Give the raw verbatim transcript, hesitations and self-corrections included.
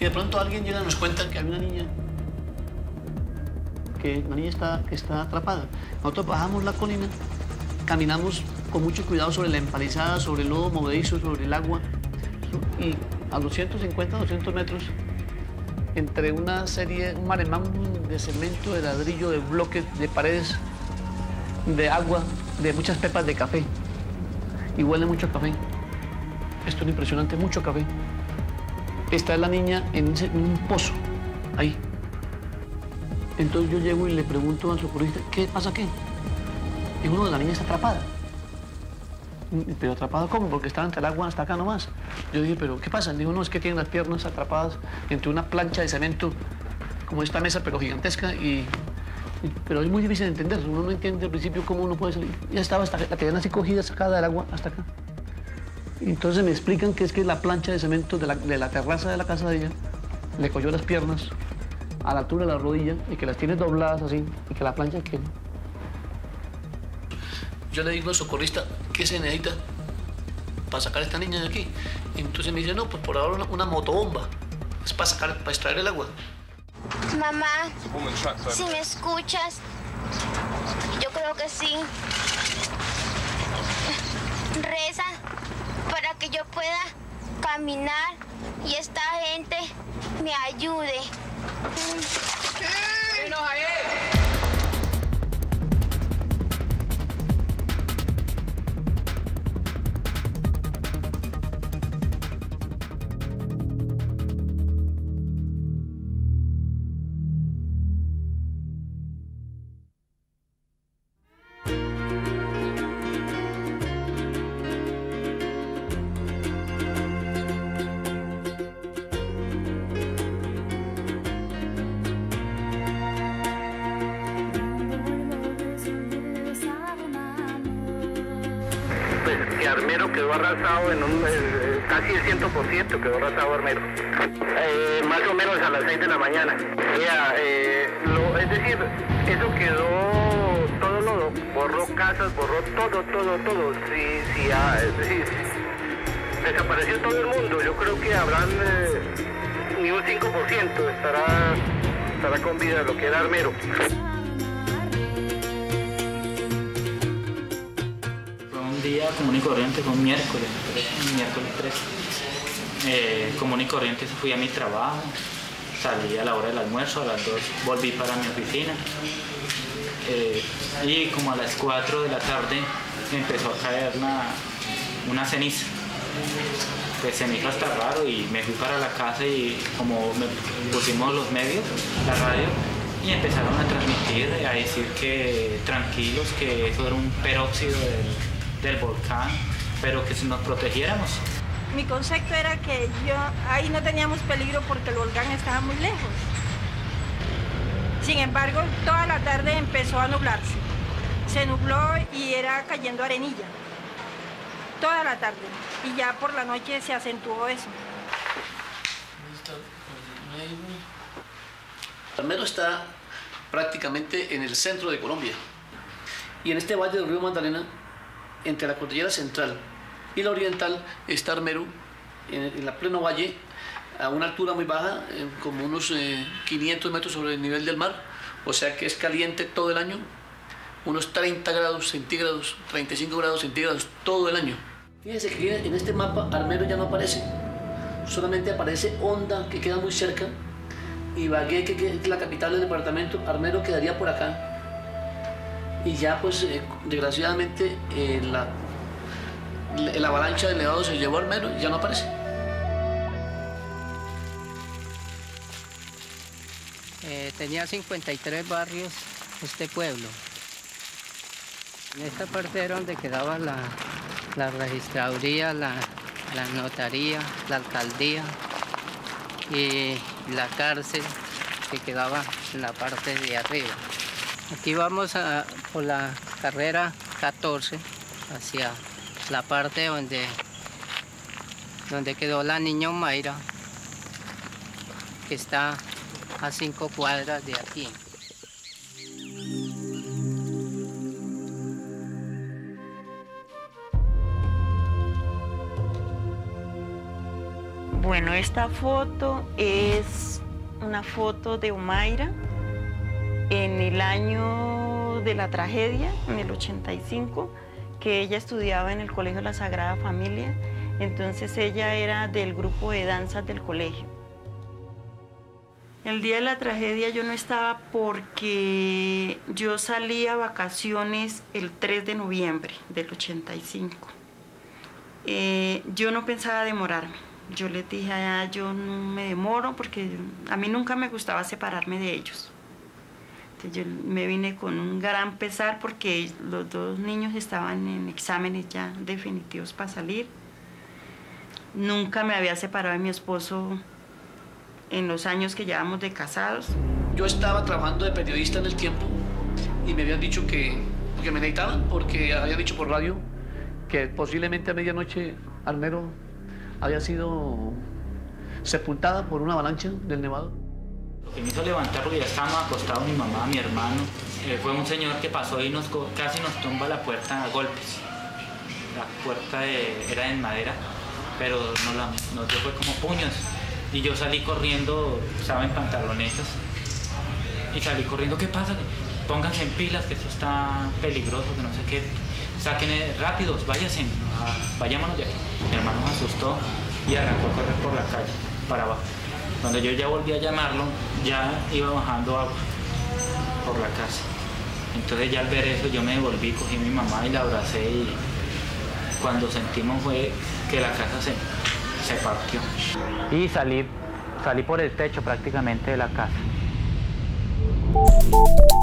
de pronto alguien llega y nos cuenta que hay una niña, que la niña está, que está atrapada. Nosotros bajamos la colina, caminamos con mucho cuidado sobre la empalizada, sobre el lodo movedizo, sobre el agua, y a los ciento cincuenta, doscientos metros, entre una serie, un maremán de cemento, de ladrillo, de bloques, de paredes, de agua, de muchas pepas de café. Y huele mucho a café. Esto es impresionante, mucho café. Está la niña en, ese, en un pozo, ahí. Entonces yo llego y le pregunto al socorrista, ¿qué pasa aquí? Y uno de la niña está atrapada. ¿Pero atrapada cómo? Porque estaba entre el agua hasta acá nomás. Yo dije, ¿pero qué pasa? Digo, no, es que tiene las piernas atrapadas entre una plancha de cemento, como esta mesa, pero gigantesca, y, y, pero es muy difícil de entender. Uno no entiende al principio cómo uno puede salir. Ya estaba, hasta, la tenían así cogida, sacada del agua hasta acá. Y entonces me explican que es que la plancha de cemento de la, de la terraza de la casa de ella le cogió las piernas a la altura de la rodilla y que las tiene dobladas así, y que la plancha que... Yo le digo al socorrista, ¿qué se necesita para sacar a esta niña de aquí? Y entonces me dice, no, pues por ahora una, una motobomba. Es para sacar, para extraer el agua. Mamá, si me escuchas, yo creo que sí. Reza para que yo pueda caminar y esta gente me ayude. Armero quedó arrasado en un, eh, casi el cien por ciento quedó arrasado Armero. Eh, más o menos a las seis de la mañana. Mira, eh, lo, es decir, eso quedó, todo lo borró casas, borró todo, todo, todo. Sí, sí, ah, es decir, desapareció todo el mundo. Yo creo que habrán eh, ni un cinco por ciento estará, estará con vida lo que era Armero. Día común y corriente, fue un miércoles, un miércoles tres. Eh, común y corriente fui a mi trabajo, salí a la hora del almuerzo, a las dos volví para mi oficina eh, y como a las cuatro de la tarde empezó a caer una, una ceniza. Pues se me hizo hasta raro y me fui para la casa y como me pusimos los medios, la radio, y empezaron a transmitir, a decir que tranquilos, que eso era un peróxido del del volcán, pero que si nos protegiéramos. Mi concepto era que yo ahí no teníamos peligro porque el volcán estaba muy lejos. Sin embargo, toda la tarde empezó a nublarse. Se nubló y era cayendo arenilla. Toda la tarde. Y ya por la noche se acentuó eso. Armero está prácticamente en el centro de Colombia. Y en este valle del río Magdalena, entre la cordillera central y la oriental, está Armero, en, en la pleno valle, a una altura muy baja, eh, como unos eh, quinientos metros sobre el nivel del mar, o sea que es caliente todo el año, unos treinta grados centígrados, treinta y cinco grados centígrados todo el año. Fíjense que en este mapa Armero ya no aparece, solamente aparece Honda, que queda muy cerca, y Ibagué, que, que es la capital del departamento. Armero quedaría por acá. Y ya, pues, eh, desgraciadamente, eh, la, la, la avalancha de Nevado se llevó a Armero y ya no aparece. Eh, tenía cincuenta y tres barrios este pueblo. En esta parte era donde quedaba la, la registraduría, la, la notaría, la alcaldía y la cárcel que quedaba en la parte de arriba. Aquí vamos a, por la carrera catorce hacia la parte donde, donde quedó la niña Mayra, que está a cinco cuadras de aquí. Bueno, esta foto es una foto de Omaira en el año de la tragedia, en el ochenta y cinco, que ella estudiaba en el Colegio La Sagrada Familia. Entonces ella era del grupo de danzas del colegio. El día de la tragedia yo no estaba porque yo salí a vacaciones el tres de noviembre del ochenta y cinco. Eh, yo no pensaba demorarme. Yo les dije, ah, yo no me demoro porque a mí nunca me gustaba separarme de ellos. Entonces yo me vine con un gran pesar porque los dos niños estaban en exámenes ya definitivos para salir. Nunca me había separado de mi esposo en los años que llevamos de casados. Yo estaba trabajando de periodista en el tiempo y me habían dicho que, que me necesitaban porque habían dicho por radio que posiblemente a medianoche Armero había sido sepultada por una avalancha del Nevado. Lo que me hizo levantar, porque ya estábamos acostados mi mamá, mi hermano, eh, fue un señor que pasó y nos, casi nos tumba la puerta a golpes. La puerta de, era en madera, pero nos, la, nos dio fue como puños. Y yo salí corriendo, estaba en pantalonetas, y salí corriendo, ¿qué pasa? Pónganse en pilas, que esto está peligroso, que no sé qué. Saquen rápidos, váyanse, ah, vayámonos de aquí. Mi hermano me asustó y arrancó a correr por la calle, para abajo. Cuando yo ya volví a llamarlo, ya iba bajando agua por la casa. Entonces ya al ver eso yo me devolví, cogí a mi mamá y la abracé y cuando sentimos fue que la casa se, se partió. Y salí, salí por el techo prácticamente de la casa.